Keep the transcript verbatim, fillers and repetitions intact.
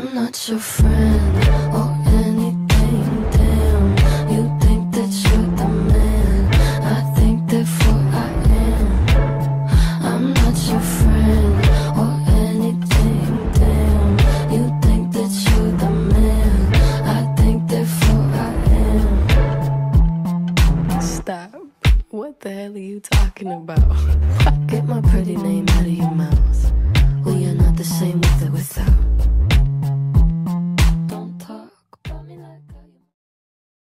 I'm not your friend or anything, damn. You think that you're the man, I think therefore I am. I'm not your friend or anything, damn. You think that you're the man, I think therefore I am. Stop. What the hell are you talking about? Get my pretty name out of your mouth. We are not the same with or without.